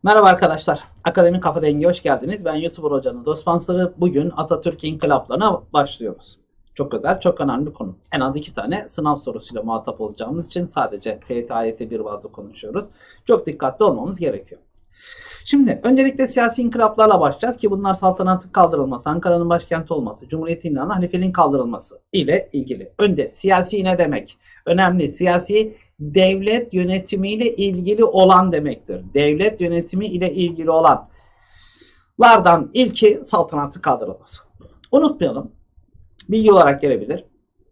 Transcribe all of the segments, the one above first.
Merhaba arkadaşlar. Akademik Kafa Dengi hoş geldiniz. Ben YouTuber hocanın dost sponsoru. Bugün Atatürk inkılaplarına başlıyoruz. Çok özel, çok önemli bir konu. En az 2 tane sınav sorusuyla muhatap olacağımız için sadece TYT AYT1 bazlı konuşuyoruz. Çok dikkatli olmamız gerekiyor. Şimdi öncelikle siyasi inkılaplarla başlayacağız ki bunlar saltanatın kaldırılması, Ankara'nın başkenti olması, Cumhuriyet ilanı, halifeliğin kaldırılması ile ilgili. Önce siyasi ne demek? Önemli. Siyasi devlet yönetimiyle ilgili olan demektir. Devlet yönetimi ile ilgili olanlardan ilki saltanatın kaldırılması. Unutmayalım. Bilgi olarak gelebilir.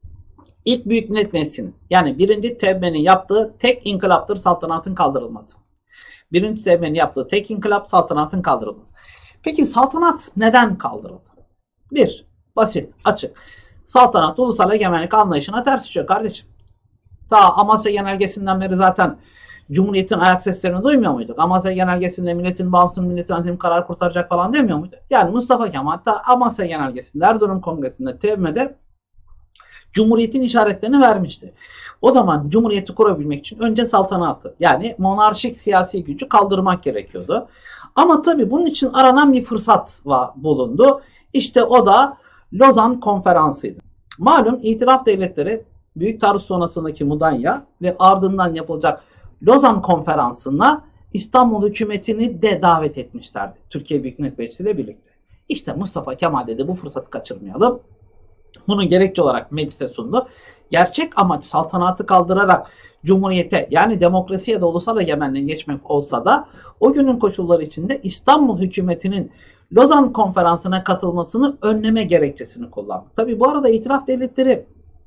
İlk Büyük Millet Meclisi'nin yani 1. Tevbe'nin yaptığı tek inkılaptır saltanatın kaldırılması. 1. Tevbe'nin yaptığı tek inkılap saltanatın kaldırılması. Peki saltanat neden kaldırıldı? Bir, basit, açık. Saltanat ulusal egemenlik anlayışına ters düşüyor kardeşim. Ta Amasya Genelgesi'nden beri zaten Cumhuriyet'in ayak seslerini duymuyor muyduk? Amasya Genelgesi'nde milletin bağımsız milletin antim karar kurtaracak falan demiyor muydu? Yani Mustafa Kemal ta Amasya Genelgesi'nde, Erzurum Kongresi'nde, TEVME'de Cumhuriyet'in işaretlerini vermişti. O zaman Cumhuriyet'i kurabilmek için önce saltanatı yani monarşik siyasi gücü kaldırmak gerekiyordu. Ama tabii bunun için aranan bir fırsat bulundu. İşte o da Lozan Konferansı'ydı. Malum itiraf devletleri Büyük Taarruz sonrasındaki Mudanya ve ardından yapılacak Lozan Konferansı'na İstanbul hükümetini de davet etmişlerdi. Türkiye Büyük Millet Meclisi ile birlikte. İşte Mustafa Kemal dedi bu fırsatı kaçırmayalım. Bunu gerekçe olarak meclise sundu. Gerçek amaç saltanatı kaldırarak Cumhuriyete yani demokrasiye de ulusal egemenliğe geçmek olsa da o günün koşulları içinde İstanbul hükümetinin Lozan Konferansı'na katılmasını önleme gerekçesini kullandı. Tabi bu arada itiraf devletleri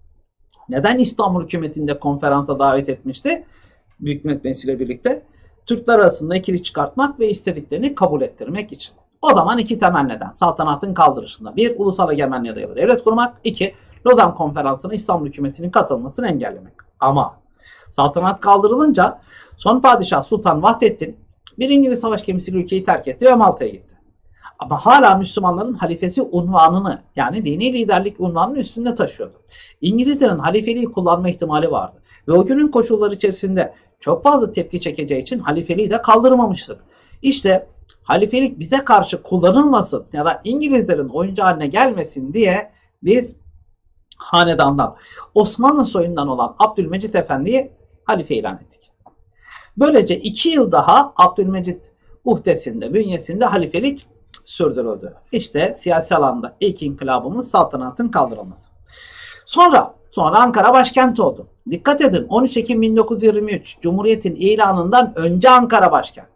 neden İstanbul hükümetinde konferansa davet etmişti? Büyük Millet Meclisi ile birlikte Türkler arasında ikili çıkartmak ve istediklerini kabul ettirmek için. O zaman iki temel neden saltanatın kaldırışında. Bir, ulusal egemenliğe dayalı devlet kurmak. İki, Lozan Konferansı'na İstanbul hükümetinin katılmasını engellemek. Ama saltanat kaldırılınca son padişah Sultan Vahdettin bir İngiliz savaş gemisiyle ülkeyi terk etti ve Malta'ya gitti. Ama hala Müslümanların halifesi unvanını yani dini liderlik unvanını üstünde taşıyordu. İngilizlerin halifeliği kullanma ihtimali vardı. Ve o günün koşulları içerisinde çok fazla tepki çekeceği için halifeliği de kaldırmamıştık. İşte halifelik bize karşı kullanılmasın ya da İngilizlerin oyuncu haline gelmesin diye biz hanedandan Osmanlı soyundan olan Abdülmecit Efendi'yi halife ilan ettik. Böylece 2 yıl daha Abdülmecit uhdesinde, bünyesinde halifelik sürdürüldü. İşte siyasi alanda ilk inkılabımız saltanatın kaldırılması. Sonra Ankara başkent oldu. Dikkat edin 13 Ekim 1923 Cumhuriyet'in ilanından önce Ankara başkent.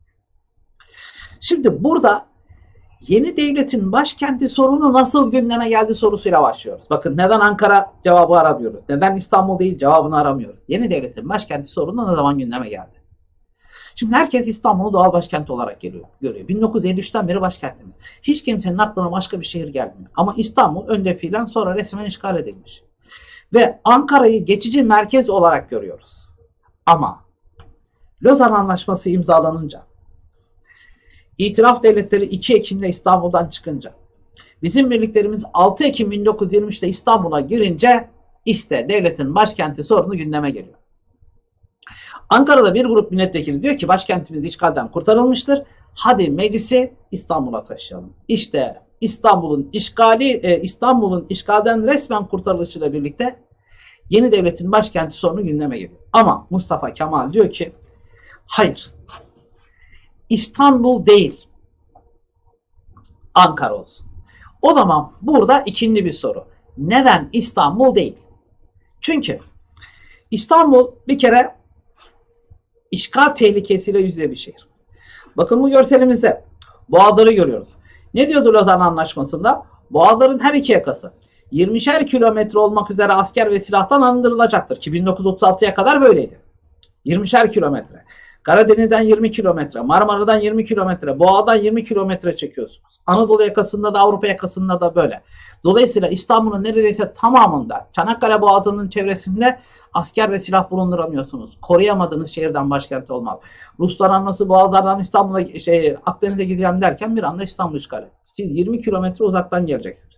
Şimdi burada yeni devletin başkenti sorunu nasıl gündeme geldi sorusuyla başlıyoruz. Bakın neden Ankara cevabı aramıyoruz? Neden İstanbul değil cevabını aramıyoruz? Yeni devletin başkenti sorunu ne zaman gündeme geldi? Şimdi herkes İstanbul'u doğal başkent olarak görüyor. 1953'ten beri başkentimiz. Hiç kimsenin aklına başka bir şehir gelmiyor. Ama İstanbul önce fiilen sonra resmen işgal edilmiş. Ve Ankara'yı geçici merkez olarak görüyoruz. Ama Lozan Anlaşması imzalanınca İtiraf devletleri 2 Ekim'de İstanbul'dan çıkınca, bizim birliklerimiz 6 Ekim 1923'te İstanbul'a girince işte devletin başkenti sorunu gündeme geliyor. Ankara'da bir grup milletvekili diyor ki başkentimiz işgalden kurtarılmıştır. Hadi meclisi İstanbul'a taşıyalım. İşte İstanbul'un işgalden resmen kurtarılışıyla birlikte yeni devletin başkenti sorunu gündeme geliyor. Ama Mustafa Kemal diyor ki hayır. İstanbul değil, Ankara olsun. O zaman burada ikinci bir soru. Neden İstanbul değil? Çünkü İstanbul bir kere işgal tehlikesiyle yüzde bir şehir. Bakın bu görselimizde boğaları görüyoruz. Ne diyordu Lozan Anlaşması'nda? Boğaların her iki yakası 20'şer kilometre olmak üzere asker ve silahtan arındırılacaktır ki 1936'ya kadar böyleydi. 20'şer kilometre. Karadeniz'den 20 kilometre, Marmara'dan 20 kilometre, Boğa'dan 20 kilometre çekiyorsunuz. Anadolu yakasında da Avrupa yakasında da böyle. Dolayısıyla İstanbul'un neredeyse tamamında Çanakkale Boğazı'nın çevresinde asker ve silah bulunduramıyorsunuz. Koruyamadığınız şehirden başkent olmaz. Ruslar nasıl Boğazlardan İstanbul'a Akdeniz'e gideceğim derken bir anda İstanbul işgal etti. Siz 20 kilometre uzaktan geleceksiniz.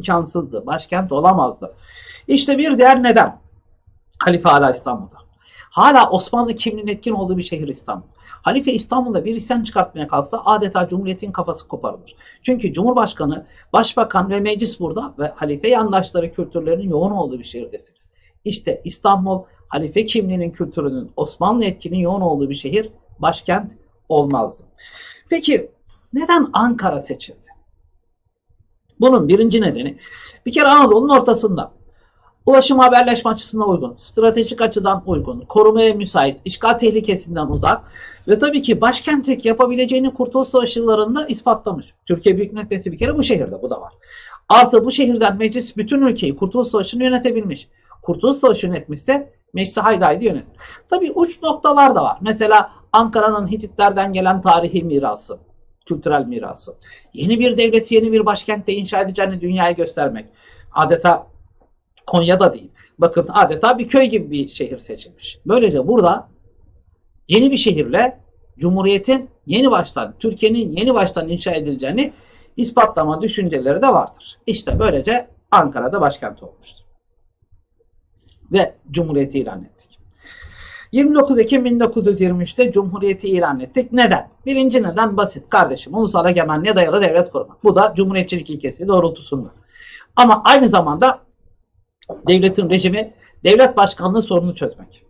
İmkansızdı. Başkent olamazdı. İşte bir diğer neden. Halife hala İstanbul'da. Hala Osmanlı kimliğinin etkin olduğu bir şehir İstanbul. Halife İstanbul'da bir isyan çıkartmaya kalksa adeta Cumhuriyet'in kafası koparılır. Çünkü Cumhurbaşkanı, Başbakan ve meclis burada ve halife yandaşları kültürlerinin yoğun olduğu bir şehirdesiniz. İşte İstanbul, halife kimliğinin kültürünün, Osmanlı etkinin yoğun olduğu bir şehir, başkent olmazdı. Peki neden Ankara seçildi? Bunun birinci nedeni bir kere Anadolu'nun ortasında. Ulaşım haberleşme açısından uygun, stratejik açıdan uygun, korumaya müsait, işgal tehlikesinden uzak ve tabii ki başkentlik yapabileceğini Kurtuluş Savaşı yıllarında ispatlamış. Türkiye Büyük Millet Meclisi bir kere bu şehirde, bu da var. Artı bu şehirden meclis bütün ülkeyi Kurtuluş Savaşı'nı yönetebilmiş. Kurtuluş Savaşı yönetmişse meclisi haydi haydi yönetir. Tabii uç noktalar da var. Mesela Ankara'nın Hititlerden gelen tarihi mirası, kültürel mirası. Yeni bir devleti yeni bir başkentte inşa edeceğini dünyaya göstermek. Adeta Konya'da değil. Bakın adeta bir köy gibi bir şehir seçilmiş. Böylece burada yeni bir şehirle Cumhuriyet'in yeni baştan, Türkiye'nin yeni baştan inşa edileceğini ispatlama düşünceleri de vardır. İşte böylece Ankara'da başkent olmuştur. Ve Cumhuriyet'i ilan ettik. 29 Ekim 1923'te Cumhuriyet'i ilan ettik. Neden? Birinci neden basit kardeşim. Ulusal egemenliğe dayalı devlet kurmak. Bu da Cumhuriyetçilik ilkesi doğrultusunda. Ama aynı zamanda devletin rejimi, devlet başkanlığı sorununu çözmek.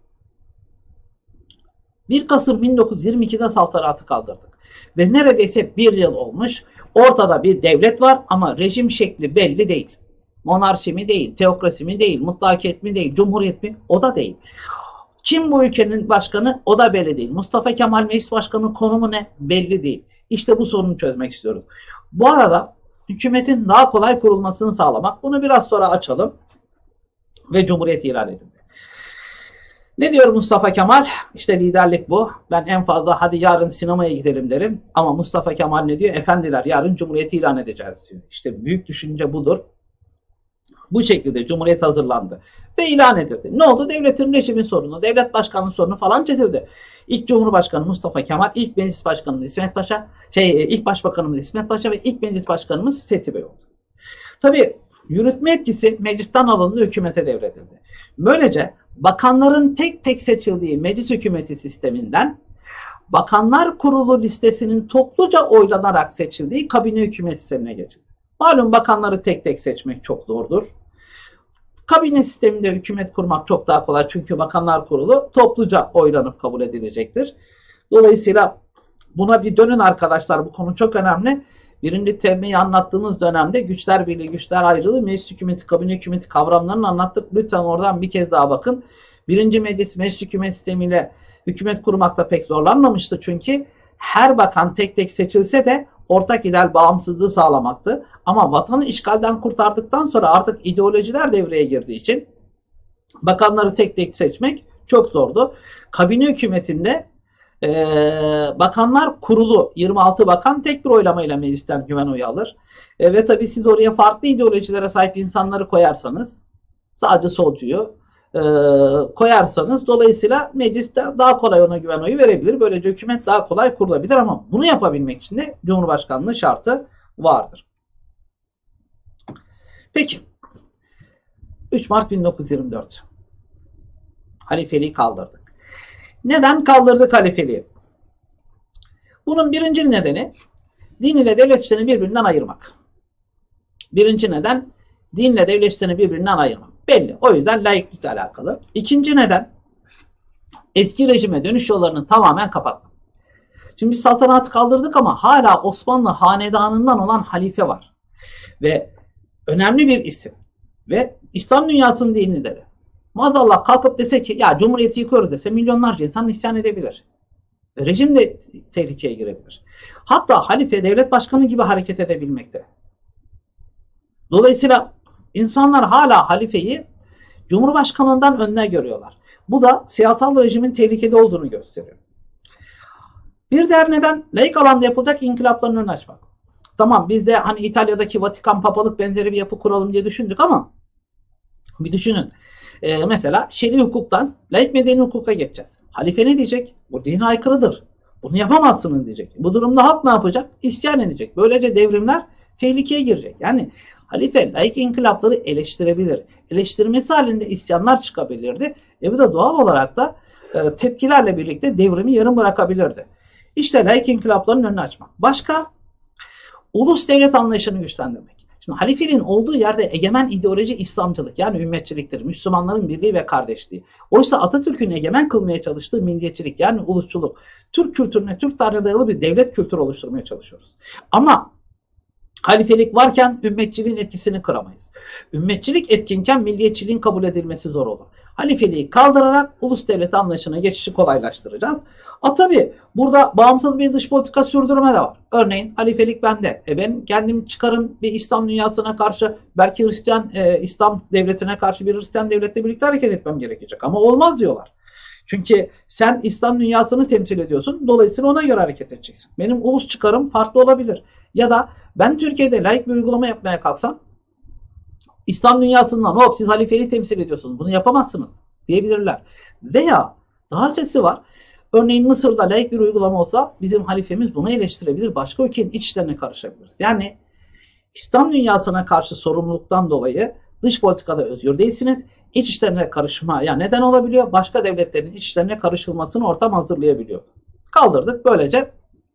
1 Kasım 1922'de saltanatı kaldırdık. Ve neredeyse bir yıl olmuş. Ortada bir devlet var ama rejim şekli belli değil. Monarşi mi değil, teokrasi mi değil, mutlakiyet mi değil, cumhuriyet mi? O da değil. Kim bu ülkenin başkanı? O da belli değil. Mustafa Kemal Meclis Başkanı konumu ne? Belli değil. İşte bu sorunu çözmek istiyoruz. Bu arada hükümetin daha kolay kurulmasını sağlamak. Bunu biraz sonra açalım. Ve Cumhuriyet ilan edildi. Ne diyor Mustafa Kemal? İşte liderlik bu. Ben en fazla hadi yarın sinemaya gidelim derim. Ama Mustafa Kemal ne diyor? Efendiler yarın Cumhuriyeti ilan edeceğiz diyor. İşte büyük düşünce budur. Bu şekilde Cumhuriyet hazırlandı. Ve ilan edildi. Ne oldu? Devletin rejimi sorunu, devlet başkanlığı sorunu falan çözüldü. İlk Cumhurbaşkanı Mustafa Kemal, ilk Meclis Başkanımız İsmet Paşa, ilk Başbakanımız İsmet Paşa ve ilk Meclis Başkanımız Fethi Bey oldu. Tabii yürütme etkisi meclisten alındı, hükümete devredildi. Böylece bakanların tek tek seçildiği meclis hükümeti sisteminden Bakanlar Kurulu listesinin topluca oylanarak seçildiği kabine hükümet sistemine geçildi. Malum bakanları tek tek seçmek çok zordur. Kabine sisteminde hükümet kurmak çok daha kolay çünkü Bakanlar Kurulu topluca oylanıp kabul edilecektir. Dolayısıyla buna bir dönün arkadaşlar, bu konu çok önemli. Birinci temeyi anlattığımız dönemde güçler birliği, güçler ayrılığı, meclis hükümeti, kabine hükümeti kavramlarını anlattık. Lütfen oradan bir kez daha bakın. Birinci meclis hükümet sistemiyle hükümet kurmakta pek zorlanmamıştı. Çünkü her bakan tek tek seçilse de ortak ideal bağımsızlığı sağlamaktı. Ama vatanı işgalden kurtardıktan sonra artık ideolojiler devreye girdiği için bakanları tek tek seçmek çok zordu. Kabine hükümetinde Bakanlar Kurulu 26 bakan tek bir oylamayla meclisten güven oyu alır. Ve tabii siz oraya farklı ideolojilere sahip insanları koyarsanız, sadece solcuyu koyarsanız dolayısıyla mecliste daha kolay ona güven oyu verebilir. Böylece hükümet daha kolay kurulabilir ama bunu yapabilmek için de Cumhurbaşkanlığı şartı vardır. Peki 3 Mart 1924 halifeliği kaldırdık. Neden kaldırdık halifeliği? Bunun birinci nedeni din ile devlet işlerini birbirinden ayırmak. Birinci neden dinle devlet işlerini birbirinden ayırmak. Belli. O yüzden laiklikle alakalı. İkinci neden eski rejime dönüş yollarını tamamen kapatmak. Şimdi biz saltanatı kaldırdık ama hala Osmanlı hanedanından olan halife var. Ve önemli bir isim. Ve İslam dünyasının din lideri. Maazallah kalkıp dese ki ya Cumhuriyeti yıkıyoruz dese milyonlarca insan isyan edebilir. Rejim de tehlikeye girebilir. Hatta halife devlet başkanı gibi hareket edebilmekte. Dolayısıyla insanlar hala halifeyi Cumhurbaşkanından önüne görüyorlar. Bu da siyasal rejimin tehlikede olduğunu gösteriyor. Bir diğer neden laik alanda yapılacak inkılapların önünü açmak. Tamam biz de hani İtalya'daki Vatikan papalık benzeri bir yapı kuralım diye düşündük ama bir düşünün. Mesela şer'i hukuktan laik medeni hukuka geçeceğiz. Halife ne diyecek? Bu dine aykırıdır. Bunu yapamazsınız diyecek. Bu durumda halk ne yapacak? İsyan edecek. Böylece devrimler tehlikeye girecek. Yani halife laik inkılapları eleştirebilir. Eleştirmesi halinde isyanlar çıkabilirdi. Bu da doğal olarak da tepkilerle birlikte devrimi yarım bırakabilirdi. İşte laik inkılapların önünü açmak. Başka, ulus devlet anlayışını güçlendirmek. Şimdi halifeliğin olduğu yerde egemen ideoloji İslamcılık, yani ümmetçiliktir, Müslümanların birliği ve kardeşliği. Oysa Atatürk'ün egemen kılmaya çalıştığı milliyetçilik, yani ulusçuluk, Türk kültürüne, Türk tarihine dayalı bir devlet kültürü oluşturmaya çalışıyoruz. Ama halifelik varken ümmetçiliğin etkisini kıramayız. Ümmetçilik etkinken milliyetçiliğin kabul edilmesi zor olur. Halifeliği kaldırarak ulus devlet anlayışına geçişi kolaylaştıracağız. Tabi burada bağımsız bir dış politika sürdürme de var. Örneğin halifelik bende. Ben kendim çıkarım bir İslam dünyasına karşı, belki Hristiyan İslam devletine karşı bir Hristiyan devletle birlikte hareket etmem gerekecek. Ama olmaz diyorlar. Çünkü sen İslam dünyasını temsil ediyorsun. Dolayısıyla ona göre hareket edeceksin. Benim ulus çıkarım farklı olabilir. Ya da ben Türkiye'de laik bir uygulama yapmaya kalksam, İslam dünyasından hop siz halifeliği temsil ediyorsunuz, bunu yapamazsınız diyebilirler. Veya daha ötesi var. Örneğin Mısır'da laik bir uygulama olsa bizim halifemiz bunu eleştirebilir. Başka ülkenin iç işlerine karışabilir. Yani İslam dünyasına karşı sorumluluktan dolayı dış politikada özgür değilsiniz. İç işlerine karışmaya neden olabiliyor. Başka devletlerin iç işlerine karışılmasını ortam hazırlayabiliyor. Kaldırdık. Böylece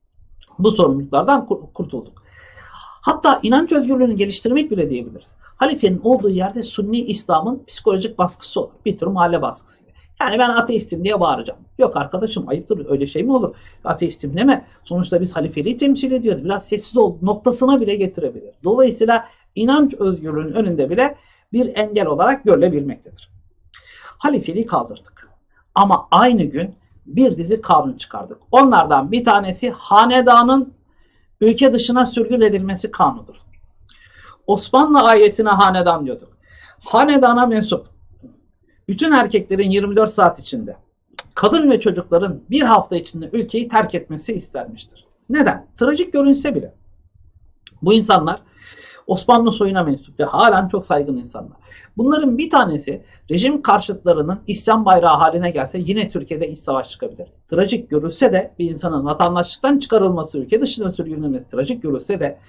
bu sorumluluklardan kurtulduk. Hatta inanç özgürlüğünü geliştirmek bile diyebiliriz. Halifenin olduğu yerde Sünni İslam'ın psikolojik baskısı olur. Bir tür mahalle baskısı gibi. Yani ben ateistim diye bağıracağım. Yok arkadaşım, ayıptır, öyle şey mi olur? Ateistim deme. Sonuçta biz halifeliği temsil ediyoruz. Biraz sessiz ol noktasına bile getirebilir. Dolayısıyla inanç özgürlüğünün önünde bile bir engel olarak görülebilmektedir. Halifeliği kaldırdık. Ama aynı gün bir dizi kanun çıkardık. Onlardan bir tanesi hanedanın ülke dışına sürgün edilmesi kanunudur. Osmanlı ailesine hanedan diyorduk. Hanedana mensup bütün erkeklerin 24 saat içinde, kadın ve çocukların bir hafta içinde ülkeyi terk etmesi istenmiştir. Neden? Trajik görünse bile. Bu insanlar Osmanlı soyuna mensup ve halen çok saygın insanlar. Bunların bir tanesi rejim karşıtlarının İslam bayrağı haline gelse yine Türkiye'de iç savaş çıkabilir. Trajik görülse de bir insanın vatandaşlıktan çıkarılması, ülke dışına sürgünlenmesi trajik görülse de,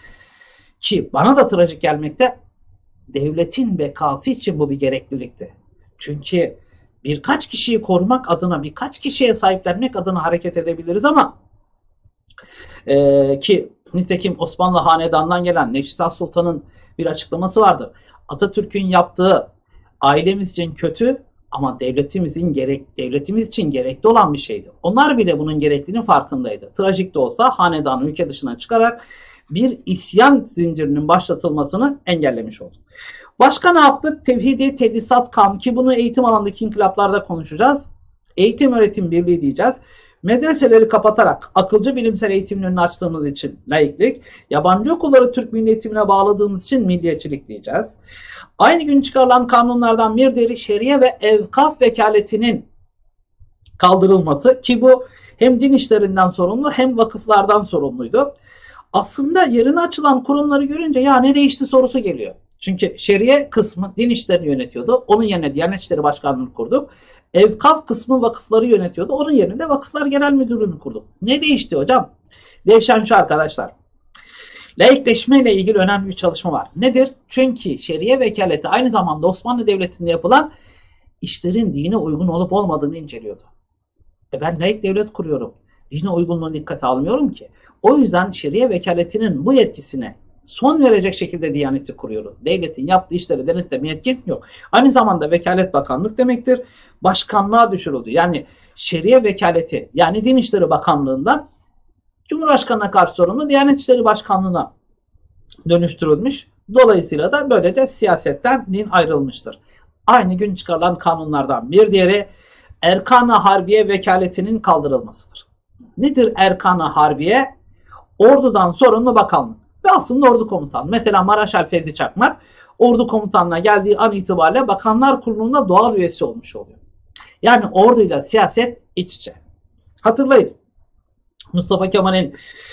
ki bana da trajik gelmekte, devletin bekası için bu bir gereklilikti. Çünkü birkaç kişiyi korumak adına, birkaç kişiye sahiplenmek adına hareket edebiliriz ama ki nitekim Osmanlı Hanedan'dan gelen Neşet Sultan'ın bir açıklaması vardı. Atatürk'ün yaptığı ailemiz için kötü ama devletimiz için gerekli olan bir şeydi. Onlar bile bunun gerekliliğinin farkındaydı. Trajik de olsa hanedanı ülke dışına çıkarak bir isyan zincirinin başlatılmasını engellemiş olduk. Başka ne yaptık? Tevhidi Tedrisat Kanunu, ki bunu eğitim alanındaki inkılaplarda konuşacağız. Eğitim öğretim birliği diyeceğiz. Medreseleri kapatarak akılcı bilimsel eğitimin önünü açtığımız için laiklik, yabancı okulları Türk milli eğitimine bağladığımız için milliyetçilik diyeceğiz. Aynı gün çıkarılan kanunlardan bir diğeri şeriye ve evkaf vekaletinin kaldırılması, ki bu hem din işlerinden sorumlu hem vakıflardan sorumluydu. Aslında yerine açılan kurumları görünce ya ne değişti sorusu geliyor. Çünkü şeriye kısmı din işlerini yönetiyordu. Onun yerine Diyanet İşleri Başkanlığı'nı kurduk. Evkaf kısmı vakıfları yönetiyordu. Onun yerine de Vakıflar Genel Müdürlüğü'nü kurduk. Ne değişti hocam? Değişen şu arkadaşlar. Laikleşme ile ilgili önemli bir çalışma var. Nedir? Çünkü şeriye vekaleti aynı zamanda Osmanlı Devleti'nde yapılan işlerin dine uygun olup olmadığını inceliyordu. Ben laik devlet kuruyorum. Dine uygunluğunu dikkate almıyorum ki. O yüzden şeriye vekaletinin bu yetkisine son verecek şekilde Diyaneti kuruyoruz. Devletin yaptığı işleri denetleme yetkin yok. Aynı zamanda vekalet bakanlık demektir. Başkanlığa düşürüldü. Yani şeriye vekaleti, yani Din İşleri Bakanlığı'ndan Cumhurbaşkanı'na karşı sorumlu Diyanet İşleri Başkanlığı'na dönüştürülmüş. Dolayısıyla da böylece siyasetten din ayrılmıştır. Aynı gün çıkarılan kanunlardan bir diğeri Erkan-ı Harbiye vekaletinin kaldırılmasıdır. Nedir Erkan-ı Harbiye? Ordudan sorumlu bakanlık ve aslında ordu komutanı. Mesela Maraşal Fevzi Çakmak ordu komutanına geldiği an itibariyle Bakanlar Kurulu'nda doğal üyesi olmuş oluyor. Yani orduyla siyaset iç içe. Hatırlayın. Mustafa Kemal'in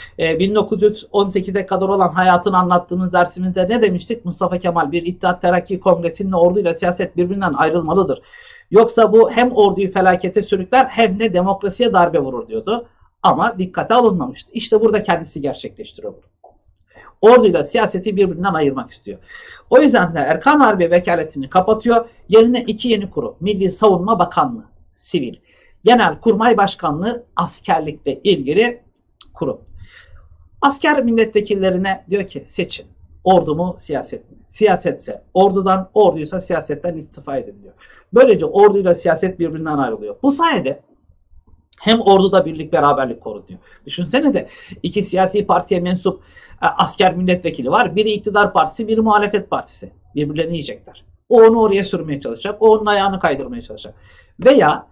1918'e kadar olan hayatını anlattığımız dersimizde ne demiştik? Mustafa Kemal bir İttihat Terakki Kongresi'nin orduyla siyaset birbirinden ayrılmalıdır. Yoksa bu hem orduyu felakete sürükler hem de demokrasiye darbe vurur diyordu. Ama dikkate alınmamıştı. İşte burada kendisi gerçekleştiriyor bunu. Orduyla siyaseti birbirinden ayırmak istiyor. O yüzden de Erkan Harbiye vekaletini kapatıyor. Yerine iki yeni kurum. Milli Savunma Bakanlığı, sivil. Genelkurmay Başkanlığı askerlikle ilgili kurum. Asker milletvekillerine diyor ki seçin. Ordu mu siyaset mi? Siyasetse ordudan, orduysa siyasetten istifa edin diyor. Böylece orduyla siyaset birbirinden ayrılıyor. Bu sayede hem orduda birlik beraberlik korunuyor. Düşünsene de iki siyasi partiye mensup asker milletvekili var. Biri iktidar partisi, biri muhalefet partisi. Birbirlerini yiyecekler. O onu oraya sürmeye çalışacak. O onun ayağını kaydırmaya çalışacak. Veya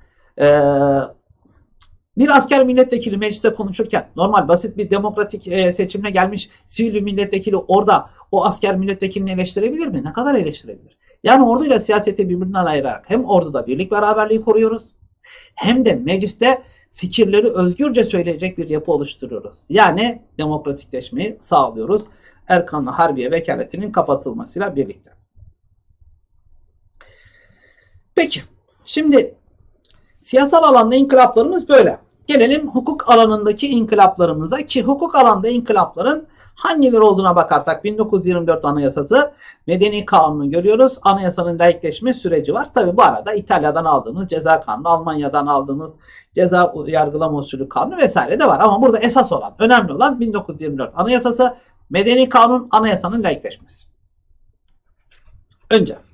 bir asker milletvekili mecliste konuşurken normal basit bir demokratik seçimle gelmiş sivil bir milletvekili orada o asker milletvekilini eleştirebilir mi? Ne kadar eleştirebilir? Yani orduyla siyaseti birbirinden ayırarak hem orduda birlik beraberliği koruyoruz hem de mecliste fikirleri özgürce söyleyecek bir yapı oluşturuyoruz. Yani demokratikleşmeyi sağlıyoruz. Erkanlı Harbiye Vekaletinin kapatılmasıyla birlikte. Peki, şimdi siyasal alanda inkılaplarımız böyle. Gelelim hukuk alanındaki inkılaplarımıza ki hukuk alanında inkılapların hangileri olduğuna bakarsak 1924 Anayasası, Medeni Kanunu görüyoruz. Anayasanın laikleşme süreci var. Tabi bu arada İtalya'dan aldığımız ceza kanunu, Almanya'dan aldığımız ceza yargılama usulü kanunu vesaire de var. Ama burada esas olan, önemli olan 1924 Anayasası, Medeni Kanun, anayasanın laikleşmesi. Önce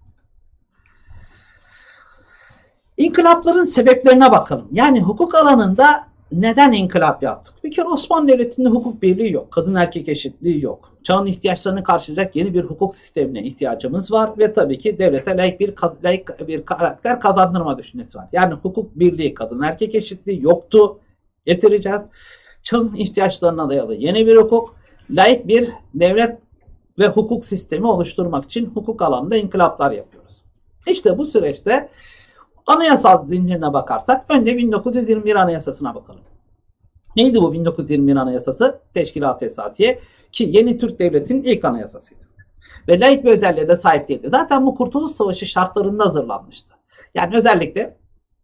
İnkılapların sebeplerine bakalım. Yani hukuk alanında neden inkılap yaptık? Bir kere Osmanlı Devleti'nde hukuk birliği yok. Kadın erkek eşitliği yok. Çağın ihtiyaçlarını karşılayacak yeni bir hukuk sistemine ihtiyacımız var. Ve tabii ki devlete layık bir karakter kazandırma düşüncesi var. Yani hukuk birliği, kadın erkek eşitliği yoktu. Getireceğiz. Çağın ihtiyaçlarına dayalı yeni bir hukuk, layık bir devlet ve hukuk sistemi oluşturmak için hukuk alanında inkılaplar yapıyoruz. İşte bu süreçte anayasal zincirine bakarsak önce 1921 Anayasası'na bakalım. Neydi bu 1921 Anayasası? Teşkilat-ı Esasiye ki yeni Türk Devleti'nin ilk anayasasıydı. Ve laik bir özelliğe de sahip değildi. Zaten bu Kurtuluş Savaşı şartlarında hazırlanmıştı. Yani özellikle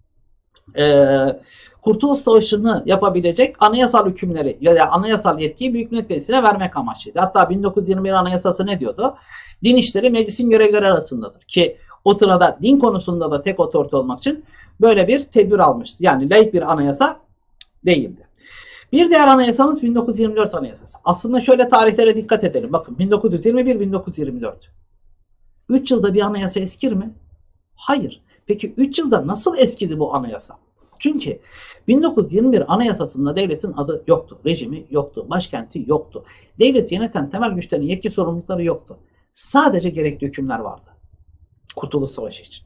Kurtuluş Savaşı'nı yapabilecek anayasal hükümleri ya da anayasal yetkiyi Büyük Millet Meclisi'ne vermek amaçlıydı. Hatta 1921 Anayasası ne diyordu? Din işleri meclisin görevleri arasındadır ki o sırada din konusunda da tek otorite olmak için böyle bir tedbir almıştı. Yani laik bir anayasa değildi. Bir diğer anayasamız 1924 Anayasası. Aslında şöyle tarihlere dikkat edelim. Bakın 1921-1924. 3 yılda bir anayasa eskir mi? Hayır. Peki 3 yılda nasıl eskidi bu anayasa? Çünkü 1921 Anayasası'nda devletin adı yoktu. Rejimi yoktu. Başkenti yoktu. Devleti yöneten temel güçlerin yetki sorumlulukları yoktu. Sadece gerekli hükümler vardı. Kurtuluş Savaşı için.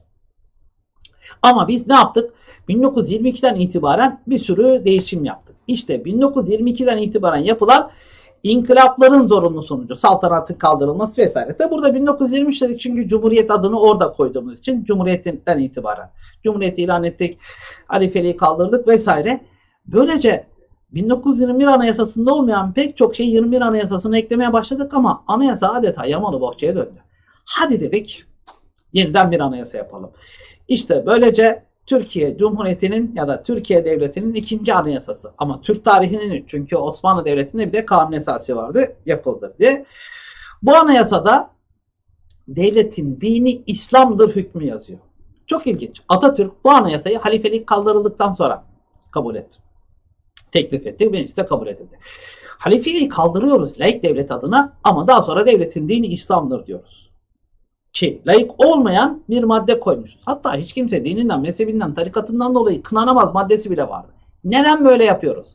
Ama biz ne yaptık? 1922'den itibaren bir sürü değişim yaptık. İşte 1922'den itibaren yapılan inkılapların zorunlu sonucu, saltanatın kaldırılması vesaire. Tabi burada 1923 dedik çünkü Cumhuriyet adını orada koyduğumuz için Cumhuriyet'ten itibaren. Cumhuriyeti ilan ettik, halifeliği kaldırdık vesaire. Böylece 1921 Anayasası'nda olmayan pek çok şey 21 Anayasası'na eklemeye başladık ama anayasa adeta yamalı bohçaya döndü. Hadi dedik yeniden bir anayasa yapalım. İşte böylece Türkiye Cumhuriyeti'nin ya da Türkiye Devleti'nin ikinci anayasası. Ama Türk tarihinin çünkü Osmanlı Devleti'nde bir de kanun esası vardı, yapıldı. Ve bu anayasada devletin dini İslam'dır hükmü yazıyor. Çok ilginç. Atatürk bu anayasayı halifelik kaldırıldıktan sonra kabul etti. Teklif etti, mecliste kabul edildi. Halifeliği kaldırıyoruz laik devlet adına ama daha sonra devletin dini İslam'dır diyoruz. Layık olmayan bir madde koymuşuz. Hatta hiç kimse dininden, mezhebinden, tarikatından dolayı kınanamaz maddesi bile vardı. Neden böyle yapıyoruz?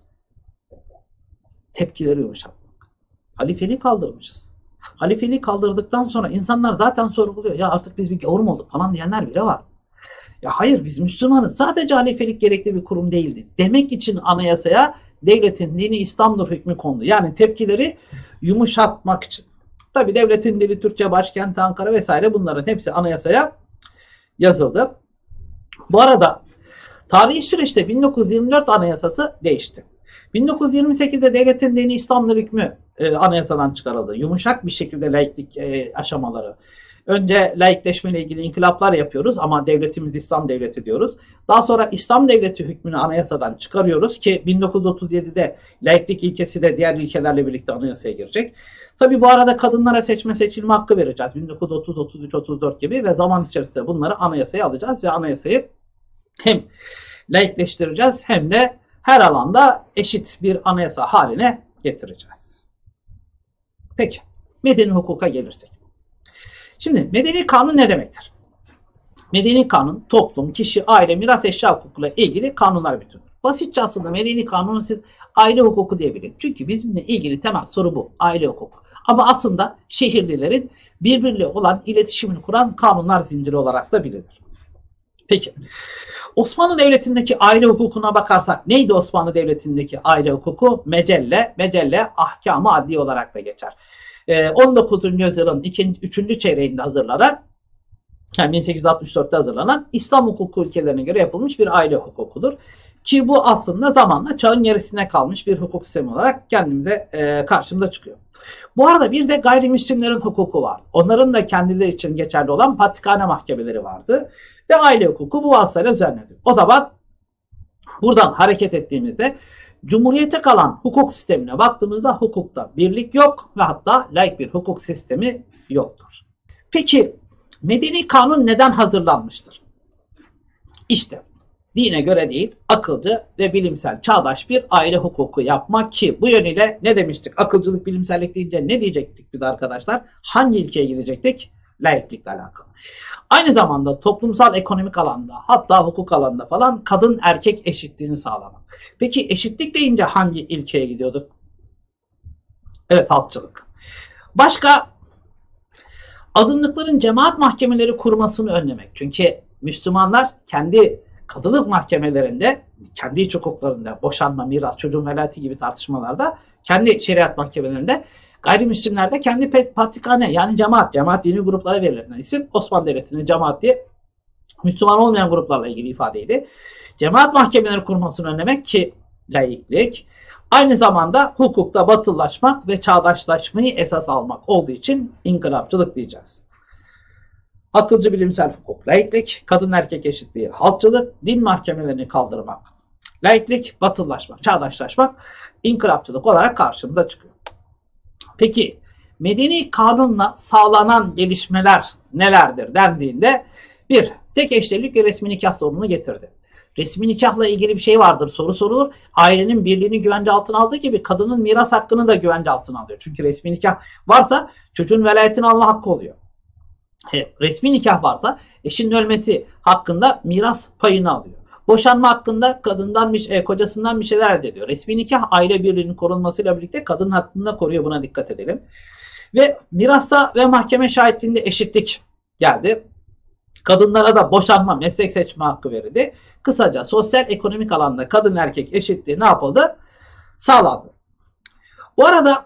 Tepkileri yumuşatmak. Halifeliği kaldırmışız. Halifeliği kaldırdıktan sonra insanlar zaten sorguluyor. Ya artık biz bir gavur mu olduk falan diyenler bile var. Ya hayır biz Müslümanız. Sadece halifelik gerekli bir kurum değildi. Demek için anayasaya devletin dini İslam'dır hükmü kondu. Yani tepkileri yumuşatmak için. Tabi devletin dili Türkçe, başkenti Ankara vesaire bunların hepsi anayasaya yazıldı. Bu arada tarihi süreçte 1924 Anayasası değişti. 1928'de devletin dini İslam'dır hükmü anayasadan çıkarıldı. Yumuşak bir şekilde laiklik aşamaları. Önce laikleşmeyle ilgili inkılaplar yapıyoruz ama devletimiz İslam devleti diyoruz. Daha sonra İslam devleti hükmünü anayasadan çıkarıyoruz ki 1937'de laiklik ilkesi de diğer ilkelerle birlikte anayasaya girecek. Tabi bu arada kadınlara seçme seçilme hakkı vereceğiz. 1930, 33, 34 gibi ve zaman içerisinde bunları anayasaya alacağız ve anayasayı hem laikleştireceğiz hem de her alanda eşit bir anayasa haline getireceğiz. Peki, medeni hukuka gelirsek. Şimdi medeni kanun ne demektir? Medeni kanun, toplum, kişi, aile, miras eşya hukukuyla ilgili kanunlar bütünüdür. Basitçe aslında medeni kanunu siz aile hukuku diyebilirsiniz. Çünkü bizimle ilgili temel soru bu, aile hukuku. Ama aslında şehirlilerin birbiriyle olan iletişimini kuran kanunlar zinciri olarak da bilinir. Peki, Osmanlı Devleti'ndeki aile hukukuna bakarsak neydi Osmanlı Devleti'ndeki aile hukuku? Mecelle ahkam-ı adli olarak da geçer. 19. yüzyılın 3. çeyreğinde hazırlanan, yani 1864'te hazırlanan İslam hukuku ülkelerine göre yapılmış bir aile hukukudur. Ki bu aslında zamanla çağın gerisine kalmış bir hukuk sistemi olarak kendimize karşımıza çıkıyor. Bu arada bir de gayrimüslimlerin hukuku var. Onların da kendileri için geçerli olan patrikhane mahkemeleri vardı. Ve aile hukuku bu vasıtayla düzenledi. O zaman buradan hareket ettiğimizde Cumhuriyete kalan hukuk sistemine baktığımızda hukukta birlik yok ve hatta laik bir hukuk sistemi yoktur. Peki medeni kanun neden hazırlanmıştır? İşte dine göre değil, akılcı ve bilimsel çağdaş bir aile hukuku yapmak ki bu yönüyle ne demiştik? Akılcılık, bilimsellik deyince ne diyecektik biz arkadaşlar? Hangi ilkeye gidecektik? Laiklikle alakalı. Aynı zamanda toplumsal ekonomik alanda hatta hukuk alanında falan kadın erkek eşitliğini sağlamak. Peki eşitlik deyince hangi ilkeye gidiyorduk? Evet, halkçılık. Başka azınlıkların cemaat mahkemeleri kurmasını önlemek. Çünkü Müslümanlar kendi kadılık mahkemelerinde, kendi iç hukuklarında, boşanma, miras, çocuğun velayeti gibi tartışmalarda, kendi şeriat mahkemelerinde, gayrimüslimler de kendi patrikhane yani cemaat dini gruplara verilen isim Osmanlı Devleti'nin cemaat diye Müslüman olmayan gruplarla ilgili ifadeydi. Cemaat mahkemeleri kurmasını önlemek ki laiklik, aynı zamanda hukukta batıllaşmak ve çağdaşlaşmayı esas almak olduğu için inkılapçılık diyeceğiz. Akılcı bilimsel hukuk, laiklik, kadın erkek eşitliği, halkçılık, din mahkemelerini kaldırmak, laiklik, batıllaşmak, çağdaşlaşmak, inkılapçılık olarak karşımıza çıkıyor. Peki medeni kanunla sağlanan gelişmeler nelerdir dendiğinde bir, tek eşlilik ve resmi nikah sorununu getirdi. Resmi nikahla ilgili bir şey vardır, soru sorulur. Ailenin birliğini güvence altına aldığı gibi kadının miras hakkını da güvence altına alıyor. Çünkü resmi nikah varsa çocuğun velayetini alma hakkı oluyor. Resmi nikah varsa eşinin ölmesi hakkında miras payını alıyor. Boşanma hakkında kadından kocasından bir şeyler elde ediyor. Resmi nikah aile birliğinin korunmasıyla birlikte kadın hakkını da koruyor, buna dikkat edelim. Ve mirasta ve mahkeme şahitliğinde eşitlik geldi. Kadınlara da boşanma, meslek seçme hakkı verildi. Kısaca sosyal ekonomik alanda kadın erkek eşitliği ne yapıldı? Sağlandı. Bu arada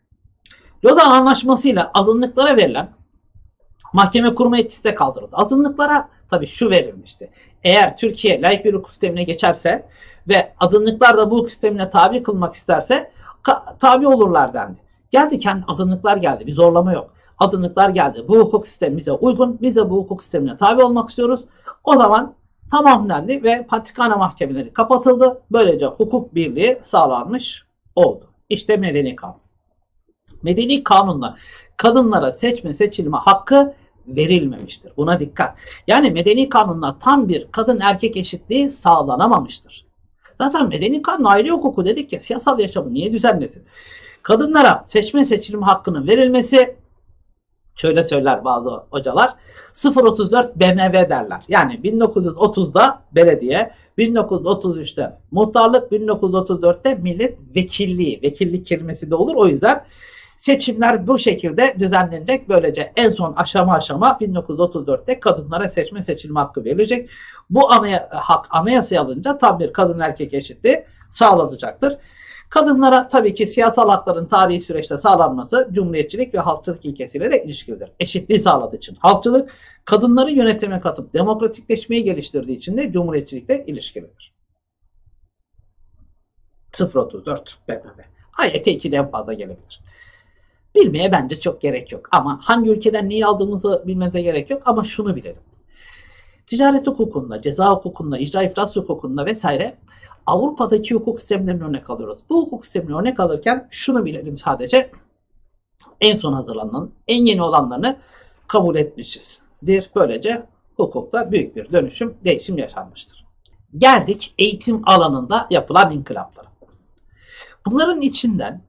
Lodan Anlaşması'yla azınlıklara verilen mahkeme kurma yetkisi de kaldırıldı. Azınlıklara tabii şu verilmişti. Eğer Türkiye layık bir hukuk sistemine geçerse ve azınlıklar da bu hukuk sistemine tabi kılmak isterse tabi olurlar dendi. Geldi, kendi azınlıklar geldi. Bir zorlama yok. Azınlıklar geldi. Bu hukuk sistemi bize uygun. Biz de bu hukuk sistemine tabi olmak istiyoruz. O zaman tamam dendi ve patrikhane mahkemeleri kapatıldı. Böylece hukuk birliği sağlanmış oldu. İşte medeni kanun. Medeni kanunla kadınlara seçme seçilme hakkı verilmemiştir. Buna dikkat. Yani medeni kanunla tam bir kadın erkek eşitliği sağlanamamıştır. Zaten medeni kanun aile hukuku dedik ya, siyasal yaşamı niye düzenlesin? Kadınlara seçme seçilme hakkının verilmesi, şöyle söyler bazı hocalar, 034 BMW derler. Yani 1930'da belediye, 1933'te muhtarlık, 1934'te milletvekilliği, vekillik kelimesi de olur. O yüzden seçimler bu şekilde düzenlenecek. Böylece en son aşama 1934'te kadınlara seçme seçilme hakkı verilecek. Bu anayasaya alınca tam bir kadın erkek eşitliği sağlanacaktır. Kadınlara tabii ki siyasal hakların tarihi süreçte sağlanması cumhuriyetçilik ve halkçılık ilkesiyle de ilişkilidir. Eşitliği sağladığı için halkçılık, kadınları yönetime katıp demokratikleşmeyi geliştirdiği için de cumhuriyetçilikle ilişkilidir. 034 BBB. Ayete 2'den fazla gelebilir. Bilmeye bence çok gerek yok. Ama hangi ülkeden neyi aldığımızı bilmemize gerek yok. Ama şunu bilelim. Ticaret hukukunda, ceza hukukunda, icra iflas hukukunda vesaire Avrupa'daki hukuk sistemlerini örnek alıyoruz. Bu hukuk sistemini örnek alırken şunu bilelim sadece. En son hazırlanan, en yeni olanlarını kabul etmişizdir. Böylece hukukta büyük bir değişim yaşanmıştır. Geldik eğitim alanında yapılan inkılaplara. Bunların içinden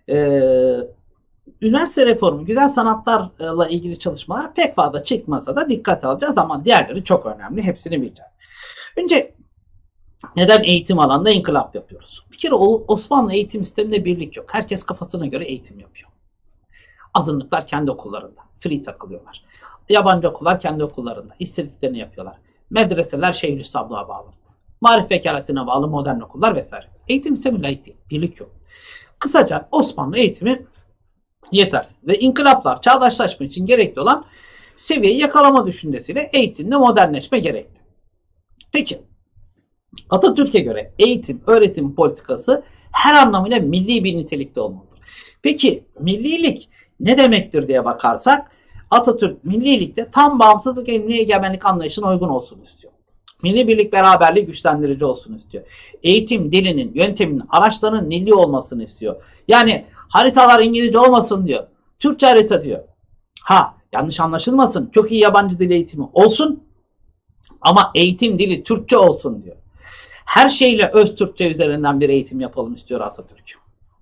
üniversite reformu, güzel sanatlarla ilgili çalışmalar pek fazla çıkmasa da dikkat alacağız ama diğerleri çok önemli. Hepsini bileceğiz. Önce neden eğitim alanında inkılap yapıyoruz? Bir kere Osmanlı eğitim sisteminde birlik yok. Herkes kafasına göre eğitim yapıyor. Azınlıklar kendi okullarında. Free takılıyorlar. Yabancı okullar kendi okullarında. İstediklerini yapıyorlar. Medreseler Şeyhülislamlığa bağlı. Marif vekaletine bağlı modern okullar vesaire. Eğitim sistemi layık değil. Birlik yok. Kısaca Osmanlı eğitimi yetersiz. Ve inkılaplar çağdaşlaşma için gerekli olan seviyeyi yakalama düşüncesiyle eğitimde modernleşme gerekli. Peki Atatürk'e göre eğitim, öğretim politikası her anlamıyla milli bir nitelikte olmalıdır. Peki millilik ne demektir diye bakarsak Atatürk millilikte tam bağımsızlık, milli egemenlik anlayışına uygun olsun istiyor. Milli birlik, beraberliği güçlendirici olsun istiyor. Eğitim dilinin, yönteminin, araçlarının milli olmasını istiyor. Yani haritalar İngilizce olmasın diyor. Türkçe harita diyor. Yanlış anlaşılmasın. Çok iyi yabancı dil eğitimi olsun ama eğitim dili Türkçe olsun diyor. Her şeyle öz Türkçe üzerinden bir eğitim yapalım istiyor Atatürk.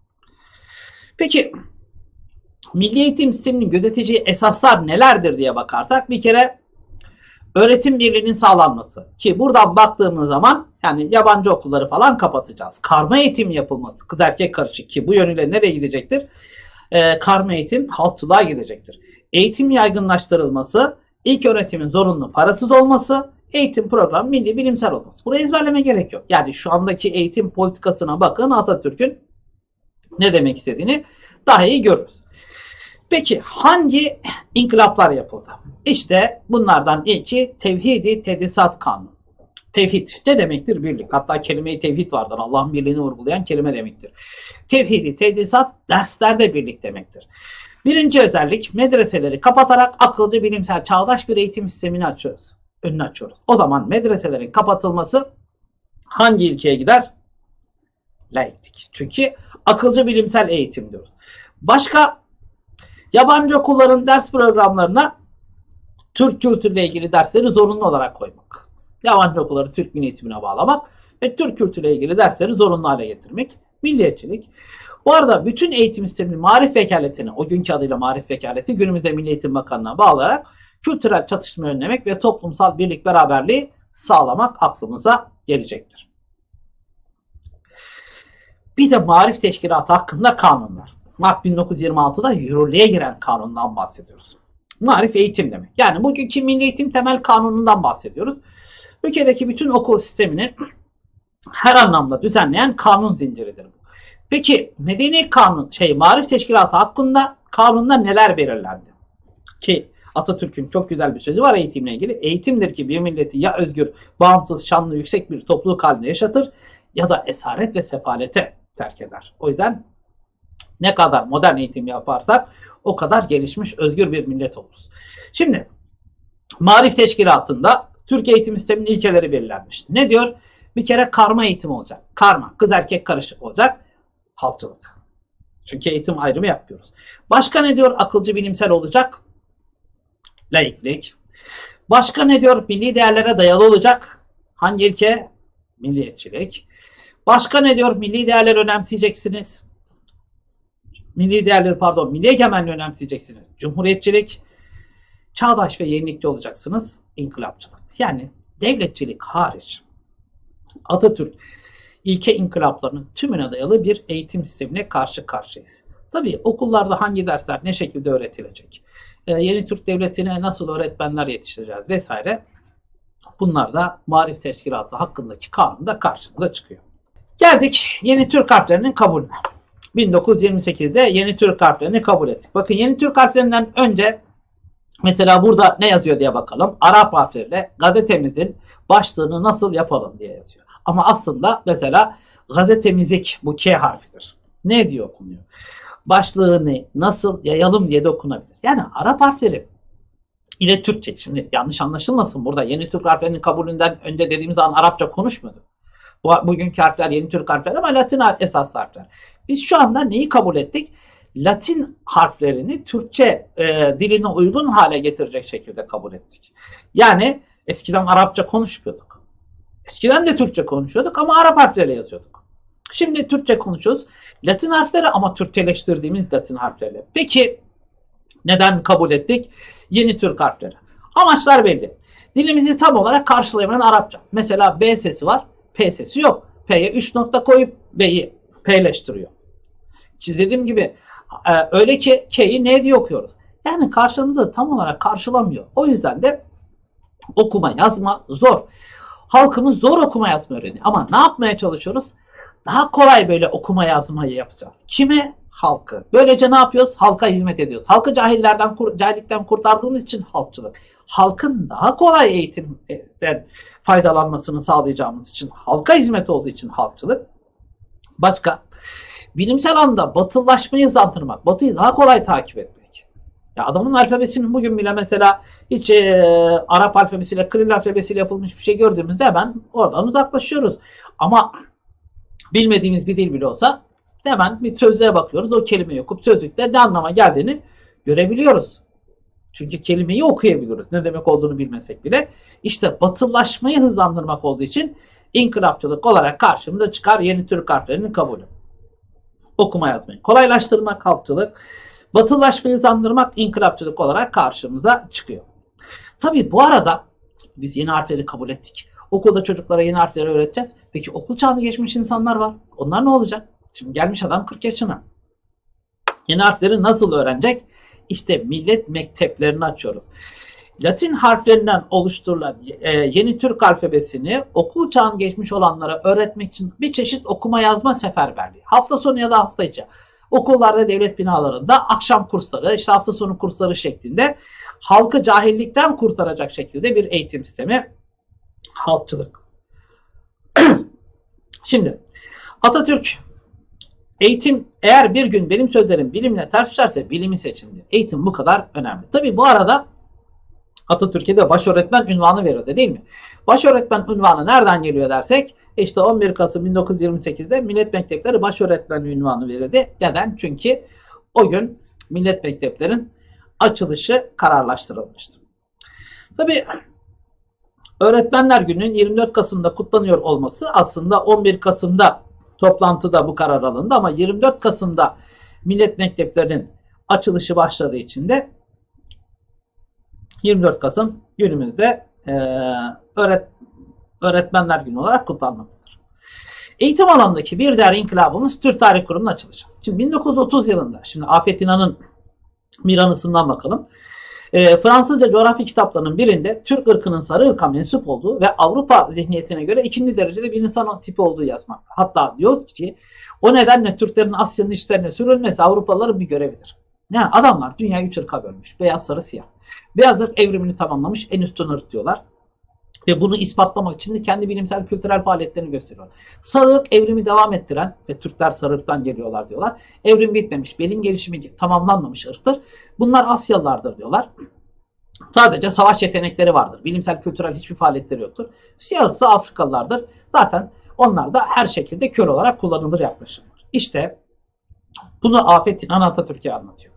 Peki milli eğitim sisteminin gözeteceği esaslar nelerdir diye bakarsak bir kere öğretim birliğinin sağlanması. Ki buradan baktığımız zaman yani yabancı okulları falan kapatacağız. Karma eğitim yapılması. Kız erkek karışık ki bu yönüyle nereye gidecektir? Karma eğitim halkçılığa gidecektir. Eğitim yaygınlaştırılması, ilk öğretimin zorunlu parasız olması, eğitim programı milli bilimsel olması. Buraya ezberleme gerek yok. Yani şu andaki eğitim politikasına bakın Atatürk'ün ne demek istediğini daha iyi görürüz. Peki hangi inkılaplar yapıldı? İşte bunlardan ilki Tevhid-i Tedrisat Kanunu. Tevhid ne demektir? Birlik. Hatta kelime-i tevhid vardır. Allah'ın birliğini vurgulayan kelime demektir. Tevhid-i Tedrisat derslerde birlik demektir. Birinci özellik medreseleri kapatarak akılcı, bilimsel, çağdaş bir eğitim sistemini açıyoruz. Önünü açıyoruz. O zaman medreselerin kapatılması hangi ilkeye gider? Laiklik. Çünkü akılcı bilimsel eğitim diyoruz. Başka yabancı okulların ders programlarına Türk kültürüyle ilgili dersleri zorunlu olarak koymak. Yabancı okulları Türk milli eğitimine bağlamak ve Türk kültürüyle ilgili dersleri zorunlu hale getirmek. Milliyetçilik. Bu arada bütün eğitim sisteminin marif vekaletini, o günkü adıyla marif vekaleti, günümüzde Milli Eğitim Bakanlığı'na bağlayarak kültürel çatışma önlemek ve toplumsal birlik beraberliği sağlamak aklımıza gelecektir. Bir de Marif Teşkilatı hakkında kanunlar. Mart 1926'da yürürlüğe giren kanundan bahsediyoruz. Marif eğitim demek. Yani bugünkü Milli Eğitim Temel Kanunu'ndan bahsediyoruz. Ülkedeki bütün okul sistemini her anlamda düzenleyen kanun zinciridir bu. Peki Medeni Kanun, Marif Teşkilatı hakkında kanunda neler belirlendi? Ki Atatürk'ün çok güzel bir sözü var eğitimle ilgili. Eğitimdir ki bir milleti ya özgür, bağımsız, şanlı, yüksek bir topluluk halinde yaşatır ya da esaret ve sefalete terk eder. O yüzden ne kadar modern eğitim yaparsak o kadar gelişmiş, özgür bir millet oluruz. Şimdi Marif Teşkilatı'nda Türk eğitim sisteminin ilkeleri belirlenmiş. Ne diyor? Bir kere karma eğitim olacak. Karma, kız erkek karışık olacak. Halkçılık. Çünkü eğitim ayrımı yapıyoruz. Başka ne diyor? Akılcı bilimsel olacak. Laiklik. Başka ne diyor? Milli değerlere dayalı olacak. Hangi ilke? Milliyetçilik. Başka ne diyor? Milli değerleri önemseyeceksiniz. Milli egemenliği önemseyeceksiniz. Cumhuriyetçilik. Çağdaş ve yenilikçi olacaksınız. İnkılapçılık. Yani devletçilik hariç Atatürk ilke inkılaplarının tümüne dayalı bir eğitim sistemine karşı karşıyayız. Tabii okullarda hangi dersler ne şekilde öğretilecek? Yeni Türk Devleti'ne nasıl öğretmenler yetiştireceğiz vesaire. Bunlar da Marif Teşkilatı hakkındaki kanunda karşımıza çıkıyor. Geldik Yeni Türk harflerinin kabulüne. 1928'de Yeni Türk harflerini kabul ettik. Bakın Yeni Türk harflerinden önce mesela burada ne yazıyor diye bakalım. Arap harfleriyle gazetemizin başlığını nasıl yapalım diye yazıyor. Ama aslında mesela gazetemizik bu K harfidir. Ne diye okunuyor? Başlığını nasıl yayalım diye de okunabilir. Yani Arap harfleri ile Türkçe. Şimdi yanlış anlaşılmasın. Burada Yeni Türk harflerinin kabulünden önce dediğimiz zaman Arapça konuşmuyorduk. Bugünkü harfler Yeni Türk harfleri ama Latin esaslı harfler. Biz şu anda neyi kabul ettik? Latin harflerini Türkçe diline uygun hale getirecek şekilde kabul ettik. Yani eskiden Arapça konuşmuyorduk. Eskiden de Türkçe konuşuyorduk ama Arap harfleriyle yazıyorduk. Şimdi Türkçe konuşuyoruz. Latin harfleri ama Türkçeleştirdiğimiz Latin harfleri. Peki neden kabul ettik yeni Türk harfleri? Amaçlar belli. Dilimizi tam olarak karşılayamayan Arapça. Mesela B sesi var, P sesi yok. P'ye 3 nokta koyup B'yi P'leştiriyor. İşte dediğim gibi öyle ki K'yi N diye okuyoruz. Yani karşımızda tam olarak karşılamıyor. O yüzden de okuma yazma zor. Halkımız zor okuma yazma öğreniyor. Ama ne yapmaya çalışıyoruz? Daha kolay böyle okuma yazmayı yapacağız. Kime? Halkı. Böylece ne yapıyoruz? Halka hizmet ediyoruz. Halkı cahillikten kurtardığımız için halkçılık. Halkın daha kolay eğitimden faydalanmasını sağlayacağımız için, halka hizmet olduğu için halkçılık. Başka? Bilimsel anda batılılaşmayı hızlandırmak. Batıyı daha kolay takip etmek. Ya adamın alfabesinin bugün bile mesela hiç Arap alfabesiyle, Kiril alfabesiyle yapılmış bir şey gördüğümüzde hemen oradan uzaklaşıyoruz. Ama bilmediğimiz bir dil bile olsa hemen bir sözlüğe bakıyoruz. O kelimeyi okup sözlükte ne anlama geldiğini görebiliyoruz. Çünkü kelimeyi okuyabiliyoruz. Ne demek olduğunu bilmesek bile. İşte batılılaşmayı hızlandırmak olduğu için inkılapçılık olarak karşımıza çıkar yeni Türk harflerinin kabulü. Okuma yazmayı kolaylaştırmak halkçılık, batılılaşmayı hızlandırmak inkılapçılık olarak karşımıza çıkıyor. Tabii bu arada biz yeni harfleri kabul ettik. Okulda çocuklara yeni harfleri öğreteceğiz. Peki okul çağını geçmiş insanlar var. Onlar ne olacak? Şimdi gelmiş adam 40 yaşına. Yeni harfleri nasıl öğrenecek? İşte millet mekteplerini açıyoruz. Latin harflerinden oluşturulan yeni Türk alfabesini okul çağını geçmiş olanlara öğretmek için bir çeşit okuma yazma seferberliği. Hafta sonu ya da hafta içi. Okullarda, devlet binalarında akşam kursları, işte hafta sonu kursları şeklinde halkı cahillikten kurtaracak şekilde bir eğitim sistemi, halkçılık. Şimdi Atatürk eğitim eğer bir gün benim sözlerim bilimle ters düşerse bilimi seçin diyor. Eğitim bu kadar önemli. Tabii bu arada Atatürk'e de başöğretmen unvanı veriyordu değil mi? Başöğretmen unvanı nereden geliyor dersek işte 11 Kasım 1928'de Millet Mektepleri başöğretmen unvanı verildi. Neden? Çünkü o gün millet mekteplerin açılışı kararlaştırılmıştı. Tabii Öğretmenler Günü'nün 24 Kasım'da kutlanıyor olması aslında 11 Kasım'da toplantıda bu karar alındı ama 24 Kasım'da millet mekteplerinin açılışı başladığı için de 24 Kasım günümüzde Öğretmenler Günü olarak kutlanmaktadır. Eğitim alanındaki bir diğer inkılabımız Türk Tarih Kurumu'nun açılışı. Şimdi 1930 yılında, şimdi Afet İnan'ın bir anısından bakalım. Fransızca coğrafya kitaplarının birinde Türk ırkının sarı ırka mensup olduğu ve Avrupa zihniyetine göre ikinci derecede bir insan tipi olduğu yazmak. Hatta diyor ki o nedenle Türklerin Asya'nın içlerine sürülmesi Avrupalıların bir görevidir. Yani adamlar dünyayı 3 ırka bölmüş. Beyaz, sarı, siyah. Beyaz ırk evrimini tamamlamış, en üstün ırk diyorlar. Ve bunu ispatlamak için de kendi bilimsel kültürel faaliyetlerini gösteriyorlar. Sarı ırk evrimi devam ettiren ve Türkler sarı ırktan geliyorlar diyorlar. Evrim bitmemiş, belin gelişimi tamamlanmamış ırktır. Bunlar Asyalılardır diyorlar. Sadece savaş yetenekleri vardır. Bilimsel kültürel hiçbir faaliyetleri yoktur. Siyah ırksa Afrikalılardır. Zaten onlar da her şekilde kör olarak kullanılır yaklaşımlar. İşte bunu Afet İnan Atatürk'e anlatıyor.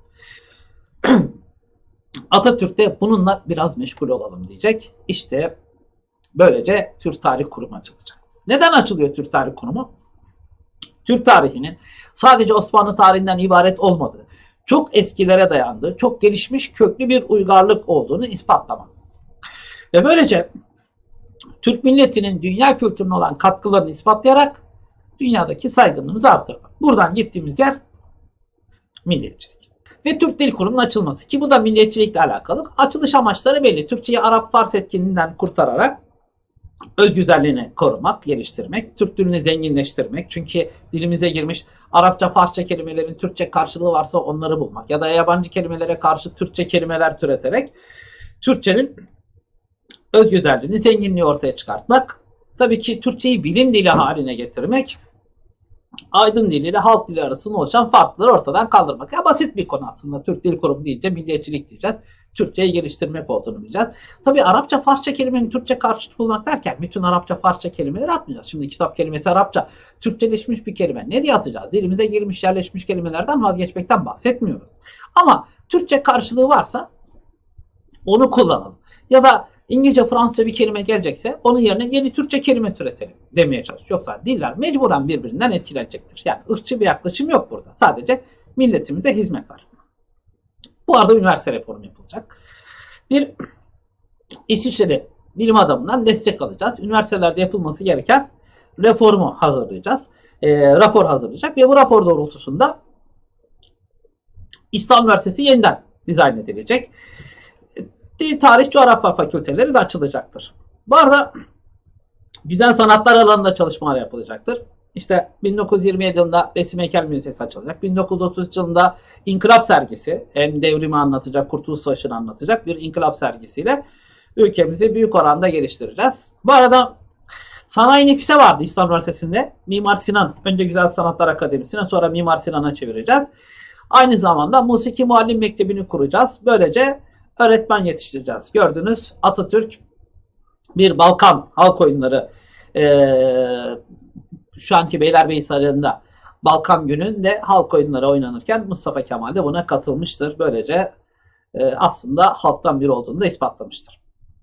Atatürk de bununla biraz meşgul olalım diyecek. İşte böylece Türk Tarih Kurumu açılacak. Neden açılıyor Türk Tarih Kurumu? Türk tarihinin sadece Osmanlı tarihinden ibaret olmadığı, çok eskilere dayandığı, çok gelişmiş köklü bir uygarlık olduğunu ispatlamak. Ve böylece Türk milletinin dünya kültürüne olan katkılarını ispatlayarak dünyadaki saygınlığımızı artırmak. Buradan gittiğimiz yer milliyetçilik. Ve Türk Dil Kurumu'nun açılması ki bu da milliyetçilikle alakalı. Açılış amaçları belli. Türkçeyi Arap-Fars etkinliğinden kurtararak özgüzelliğini korumak, geliştirmek, Türk dilini zenginleştirmek. Çünkü dilimize girmiş Arapça, Farsça kelimelerin Türkçe karşılığı varsa onları bulmak ya da yabancı kelimelere karşı Türkçe kelimeler türeterek Türkçenin özgüzelliğini, zenginliği ortaya çıkartmak. Tabii ki Türkçeyi bilim dili haline getirmek, aydın dili ile halk dili arasında oluşan farkları ortadan kaldırmak. Ya basit bir konu aslında. Türk Dil Kurumu deyince milliyetçilik diyeceğiz. Türkçeyi geliştirmek olduğunu bileceğiz. Tabii Arapça, Farsça kelimenin Türkçe karşılık bulmak derken bütün Arapça, Farsça kelimeleri atmayacağız. Şimdi kitap kelimesi Arapça, Türkçeleşmiş bir kelime. Ne diye atacağız? Dilimize girmiş, yerleşmiş kelimelerden vazgeçmekten bahsetmiyoruz. Ama Türkçe karşılığı varsa onu kullanalım. Ya da İngilizce, Fransızca bir kelime gelecekse onun yerine yeni Türkçe kelime türetelim demeye çalışıyor. Yoksa diller mecburen birbirinden etkilenecektir. Yani ırkçı bir yaklaşım yok burada. Sadece milletimize hizmet var. Bu arada üniversite reformu yapılacak. Bir İsviçreli bilim adamından destek alacağız. Üniversitelerde yapılması gereken reformu hazırlayacağız. Rapor hazırlayacak ve bu rapor doğrultusunda İstanbul Üniversitesi yeniden dizayn edilecek. Dil, tarih, coğrafya fakülteleri de açılacaktır. Bu arada güzel sanatlar alanında çalışmalar yapılacaktır. İşte 1927 yılında Resim Heykel Müzesi açılacak. 1933 yılında İnkılap sergisi, hem devrimi anlatacak, Kurtuluş Savaşı'nı anlatacak bir inkılap sergisiyle ülkemizi büyük oranda geliştireceğiz. Bu arada Sanayi Nefise vardı İstanbul Üniversitesi'nde. Mimar Sinan, önce Güzel Sanatlar Akademisi'ne, sonra Mimar Sinan'a çevireceğiz. Aynı zamanda Musiki Muallim Mektebi'ni kuracağız. Böylece öğretmen yetiştireceğiz. Gördünüz, Atatürk bir Balkan halk oyunları şu anki Beylerbeyi Sarayı'nda Balkan Günü'nde halk oyunları oynanırken Mustafa Kemal de buna katılmıştır. Böylece aslında halktan biri olduğunu da ispatlamıştır.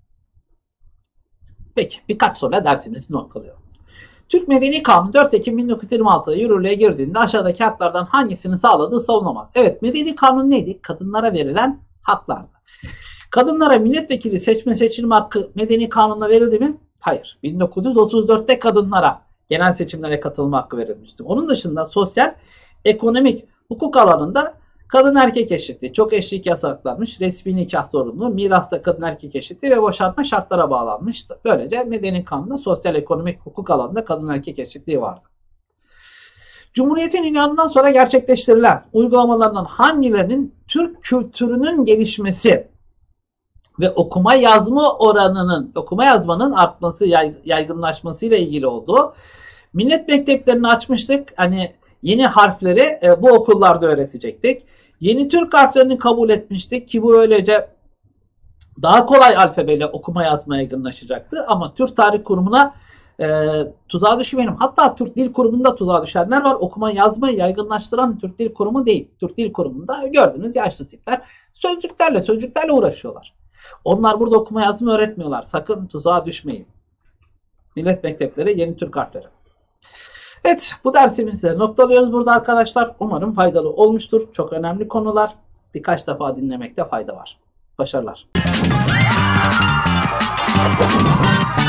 Peki, birkaç soruya dersimizi noktalıyorum. Türk Medeni Kanunu 4 Ekim 1926'da yürürlüğe girdiğinde aşağıdaki haklardan hangisini sağladığı savunulmaz. Evet, Medeni Kanun neydi? Kadınlara verilen haklardı. Kadınlara milletvekili seçme seçilme hakkı Medeni Kanun'la verildi mi? Hayır. 1934'te kadınlara genel seçimlere katılma hakkı verilmişti. Onun dışında sosyal, ekonomik, hukuk alanında kadın erkek eşitliği, çok eşlik yasaklanmış, resmi nikah zorunlu, mirasta kadın erkek eşitliği ve boşanma şartlara bağlanmıştı. Böylece Medeni Kanun'da sosyal, ekonomik, hukuk alanında kadın erkek eşitliği vardı. Cumhuriyetin ilanından sonra gerçekleştirilen uygulamalardan hangilerinin Türk kültürünün gelişmesi ve okuma yazmanın artması, yaygınlaşması ile ilgili olduğu? Millet mekteplerini açmıştık. Hani yeni harfleri bu okullarda öğretecektik. Yeni Türk harflerini kabul etmiştik ki bu böylece daha kolay alfabeyle okuma yazma yaygınlaşacaktı. Ama Türk Tarih Kurumu'na tuzağa düşmeyelim. Hatta Türk Dil Kurumu'nda tuzağa düşenler var. Okuma yazmayı yaygınlaştıran Türk Dil Kurumu değil. Türk Dil Kurumu'nda gördüğünüz yaşlı tipler sözcüklerle uğraşıyorlar. Onlar burada okuma yazma öğretmiyorlar. Sakın tuzağa düşmeyin. Millet mektepleri, yeni Türk harfleri. Evet, bu dersimizi noktalıyoruz burada arkadaşlar. Umarım faydalı olmuştur. Çok önemli konular. Birkaç defa dinlemekte fayda var. Başarılar.